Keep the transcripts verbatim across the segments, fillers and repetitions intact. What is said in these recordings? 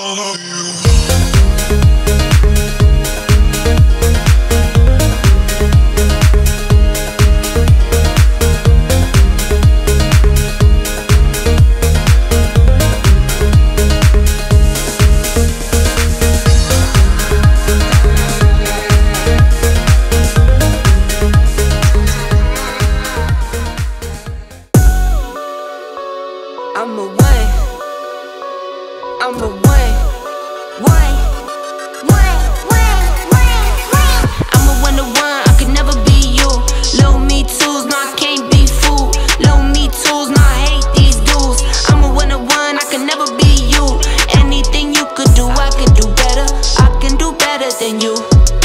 all of you. I'm a one, I'm a one, one, one, one, one, one. I'm a one to one, I could never be you. Little me tools, no I can't be fooled. Little me tools, no I hate these dudes. I'm a one to one, I could never be you. Anything you could do, I could do better. I can do better than you.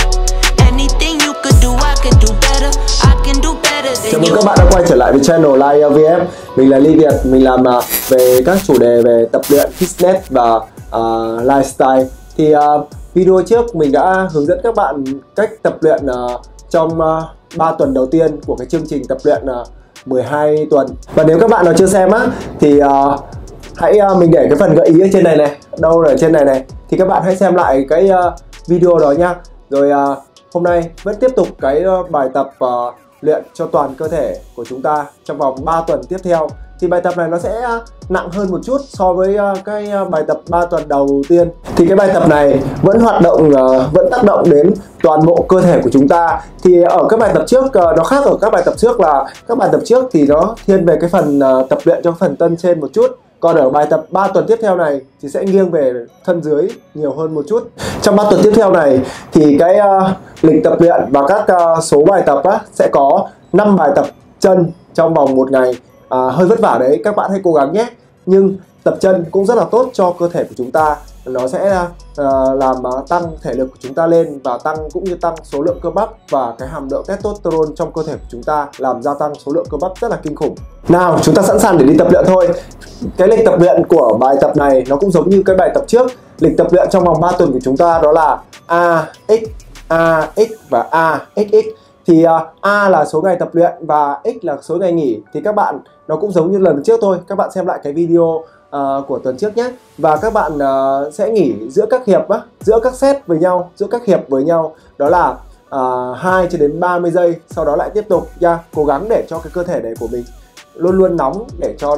Anything you could do, I could do better. I can do better than you. Chào mừng các bạn đã quay trở lại với channel Live vê ép. Mình là Ly Việt, mình làm uh, về các chủ đề về tập luyện, fitness và uh, lifestyle. Thì uh, video trước mình đã hướng dẫn các bạn cách tập luyện uh, trong uh, ba tuần đầu tiên của cái chương trình tập luyện uh, mười hai tuần. Và nếu các bạn nào chưa xem á thì uh, hãy uh, mình để cái phần gợi ý ở trên này này, đâu ở trên này này, thì các bạn hãy xem lại cái uh, video đó nhá. Rồi uh, hôm nay vẫn tiếp tục cái uh, bài tập uh, luyện cho toàn cơ thể của chúng ta trong vòng ba tuần tiếp theo. Thì bài tập này nó sẽ nặng hơn một chút so với cái bài tập ba tuần đầu tiên. Thì cái bài tập này vẫn hoạt động, vẫn tác động đến toàn bộ cơ thể của chúng ta. Thì ở các bài tập trước nó khác ở các bài tập trước là các bài tập trước thì nó thiên về cái phần tập luyện cho phần thân trên một chút. Còn ở bài tập ba tuần tiếp theo này thì sẽ nghiêng về thân dưới nhiều hơn một chút. Trong ba tuần tiếp theo này thì cái uh, lịch tập luyện và các uh, số bài tập á, sẽ có năm bài tập chân trong vòng một ngày. À, hơi vất vả đấy, các bạn hãy cố gắng nhé. Nhưng tập chân cũng rất là tốt cho cơ thể của chúng ta. Nó sẽ uh, làm uh, tăng thể lực của chúng ta lên và tăng cũng như tăng số lượng cơ bắp và cái hàm lượng testosterone trong cơ thể của chúng ta, làm gia tăng số lượng cơ bắp rất là kinh khủng. Nào, chúng ta sẵn sàng để đi tập luyện thôi. Cái lịch tập luyện của bài tập này nó cũng giống như cái bài tập trước. Lịch tập luyện trong vòng ba tuần của chúng ta đó là a ích, a ích và a ích ích. Thì uh, A là số ngày tập luyện và X là số ngày nghỉ. Thì các bạn, nó cũng giống như lần trước thôi. Các bạn xem lại cái video uh, của tuần trước nhé. Và các bạn uh, sẽ nghỉ giữa các hiệp á, giữa các set với nhau, giữa các hiệp với nhau. Đó là uh, hai cho đến ba mươi giây. Sau đó lại tiếp tục nha. Cố gắng để cho cái cơ thể này của mình luôn luôn nóng để cho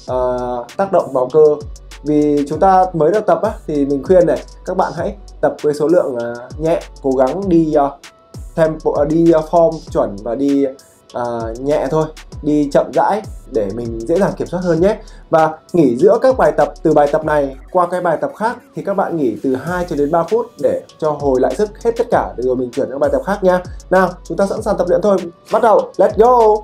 uh, tác động vào cơ. Vì chúng ta mới được tập á, thì mình khuyên này, các bạn hãy tập với số lượng uh, nhẹ. Cố gắng đi uh, tempo, đi form chuẩn và đi uh, nhẹ thôi, đi chậm rãi để mình dễ dàng kiểm soát hơn nhé. Và nghỉ giữa các bài tập, từ bài tập này qua cái bài tập khác thì các bạn nghỉ từ hai cho đến ba phút để cho hồi lại sức hết tất cả, rồi mình chuyển sang bài tập khác nha. Nào, chúng ta sẵn sàng tập luyện thôi, bắt đầu, let's go.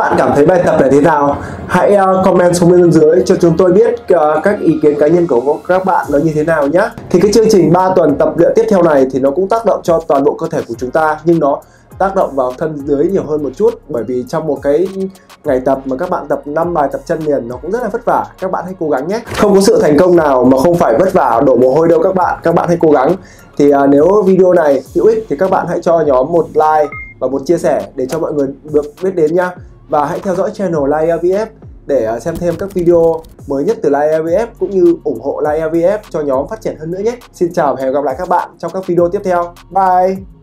bạn cảm thấy bài tập này thế nào? Hãy uh, comment xuống bên dưới cho chúng tôi biết uh, các ý kiến cá nhân của các bạn nó như thế nào nhé. Thì cái chương trình ba tuần tập luyện tiếp theo này thì nó cũng tác động cho toàn bộ cơ thể của chúng ta, nhưng nó tác động vào thân dưới nhiều hơn một chút, bởi vì trong một cái ngày tập mà các bạn tập năm bài tập chân liền nó cũng rất là vất vả. Các bạn hãy cố gắng nhé. Không có sự thành công nào mà không phải vất vả đổ mồ hôi đâu các bạn. Các bạn hãy cố gắng. Thì uh, nếu video này hữu ích thì các bạn hãy cho nhóm một like và một chia sẻ để cho mọi người được biết đến nha. Và hãy theo dõi channel Lai e vê ép để uh, xem thêm các video mới nhất từ Lai e vê ép, cũng như ủng hộ Lai e vê ép cho nhóm phát triển hơn nữa nhé. Xin chào và hẹn gặp lại các bạn trong các video tiếp theo. Bye.